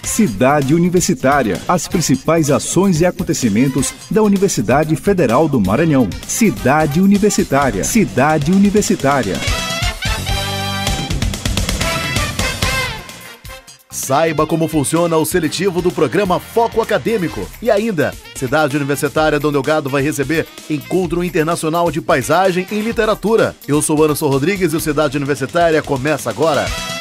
Cidade Universitária. As principais ações e acontecimentos da Universidade Federal do Maranhão. Cidade Universitária. Cidade Universitária. Saiba como funciona o seletivo do programa Foco Acadêmico. E ainda, Cidade Universitária Dom Delgado vai receber Encontro Internacional de Paisagem em Literatura. Eu sou Anderson Rodrigues e o Cidade Universitária começa agora.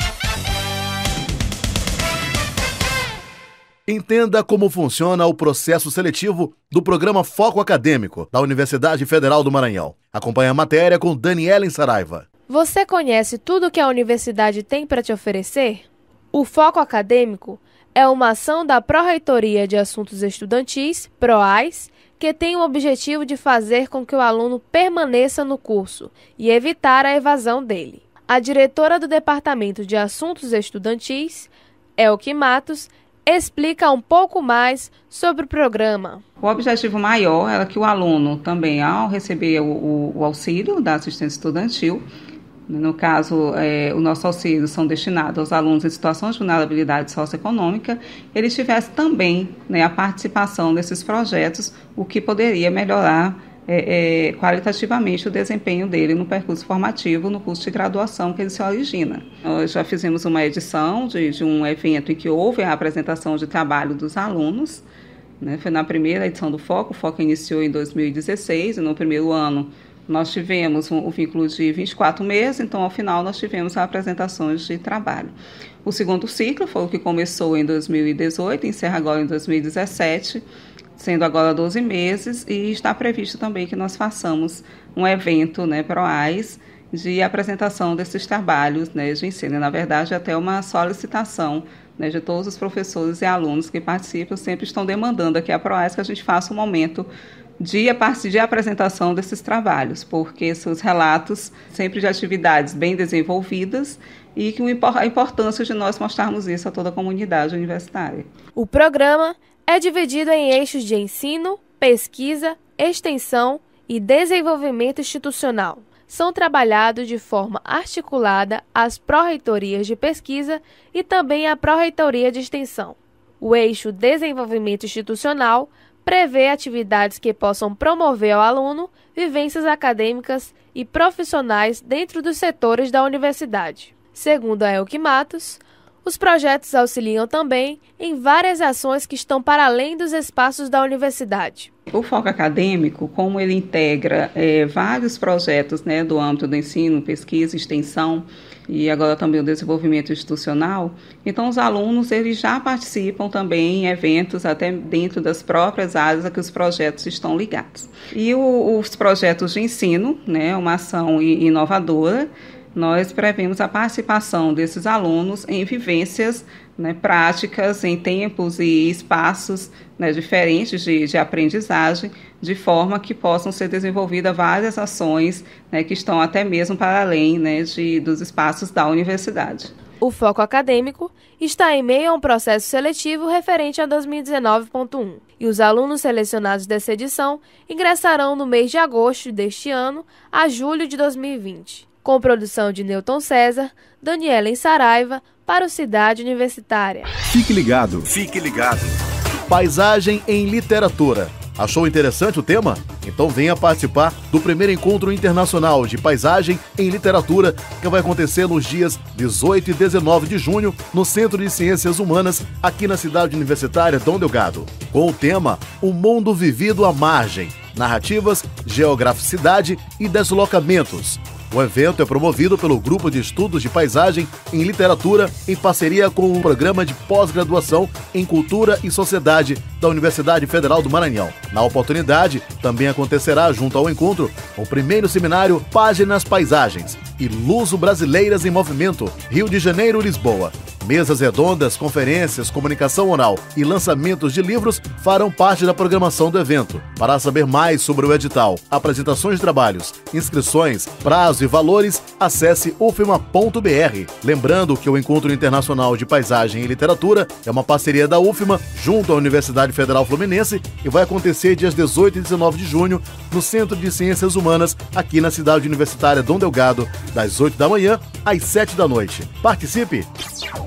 Entenda como funciona o processo seletivo do programa Foco Acadêmico da Universidade Federal do Maranhão. Acompanhe a matéria com Daniela Saraiva. Você conhece tudo que a universidade tem para te oferecer? O Foco Acadêmico é uma ação da Pró-Reitoria de Assuntos Estudantis, PROAS, que tem o objetivo de fazer com que o aluno permaneça no curso e evitar a evasão dele. A diretora do Departamento de Assuntos Estudantis, Elke Matos, explica um pouco mais sobre o programa. O objetivo maior é que o aluno também, ao receber o auxílio da assistência estudantil, no caso, o nosso auxílio são destinados aos alunos em situação de vulnerabilidade socioeconômica, ele tivesse também, a participação desses projetos, o que poderia melhorar qualitativamente o desempenho dele no percurso formativo, no curso de graduação que ele se origina. Nós já fizemos uma edição de um evento em que houve a apresentação de trabalho dos alunos, foi na primeira edição do Foco. O Foco iniciou em 2016 e no primeiro ano nós tivemos um vínculo de 24 meses, então ao final nós tivemos apresentações de trabalho. O segundo ciclo foi o que começou em 2018, encerra agora em 2017, sendo agora 12 meses, e está previsto também que nós façamos um evento, PROAS, de apresentação desses trabalhos de ensino. Na verdade, até uma solicitação de todos os professores e alunos que participam, sempre estão demandando aqui a PROAS que a gente faça um momento de apresentação desses trabalhos, porque são os relatos sempre de atividades bem desenvolvidas e que a importância de nós mostrarmos isso a toda a comunidade universitária. O programa é dividido em eixos de ensino, pesquisa, extensão e desenvolvimento institucional. São trabalhados de forma articulada as pró-reitorias de pesquisa e também a pró-reitoria de extensão. O eixo desenvolvimento institucional prevê atividades que possam promover ao aluno vivências acadêmicas e profissionais dentro dos setores da universidade. Segundo a Elke Matos, os projetos auxiliam também em várias ações que estão para além dos espaços da universidade. O Foco Acadêmico, como ele integra vários projetos do âmbito do ensino, pesquisa, extensão e agora também o desenvolvimento institucional, então os alunos eles já participam também em eventos até dentro das próprias áreas a que os projetos estão ligados. E os projetos de ensino, uma ação inovadora, nós prevemos a participação desses alunos em vivências práticas, em tempos e espaços diferentes de aprendizagem, de forma que possam ser desenvolvidas várias ações que estão até mesmo para além dos espaços da universidade. O Foco Acadêmico está em meio a um processo seletivo referente a 2019.1 e os alunos selecionados dessa edição ingressarão no mês de agosto deste ano a julho de 2020. Com produção de Newton César, Daniela Saraiva, para o Cidade Universitária. Fique ligado. Fique ligado. Paisagem em Literatura. Achou interessante o tema? Então venha participar do primeiro Encontro Internacional de Paisagem em Literatura, que vai acontecer nos dias 18 e 19 de junho, no Centro de Ciências Humanas, aqui na Cidade Universitária Dom Delgado. Com o tema O Mundo Vivido à Margem, Narrativas, Geograficidade e Deslocamentos. O evento é promovido pelo Grupo de Estudos de Paisagem em Literatura, em parceria com o Programa de Pós-Graduação em Cultura e Sociedade da Universidade Federal do Maranhão. Na oportunidade, também acontecerá, junto ao encontro, o primeiro seminário Páginas Paisagens e Luso-Brasileiras em Movimento, Rio de Janeiro, Lisboa. Mesas redondas, conferências, comunicação oral e lançamentos de livros farão parte da programação do evento. Para saber mais sobre o edital, apresentações de trabalhos, inscrições, prazo e valores, acesse ufma.br. Lembrando que o Encontro Internacional de Paisagem e Literatura é uma parceria da UFMA junto à Universidade Federal Fluminense e vai acontecer dias 18 e 19 de junho no Centro de Ciências Humanas, aqui na Cidade Universitária Dom Delgado, das 8 da manhã às 7 da noite. Participe!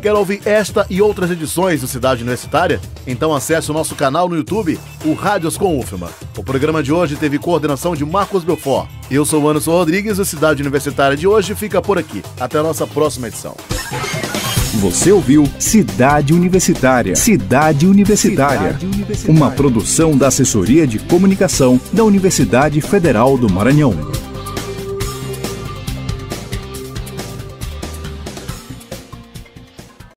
Quer ouvir esta e outras edições do Cidade Universitária? Então acesse o nosso canal no YouTube, o Rádios com UFMA. O programa de hoje teve coordenação de Marcos Belfort. Eu sou o Anderson Rodrigues e o Cidade Universitária de hoje fica por aqui. Até a nossa próxima edição. Você ouviu Cidade Universitária. Cidade Universitária. Uma produção da Assessoria de Comunicação da Universidade Federal do Maranhão.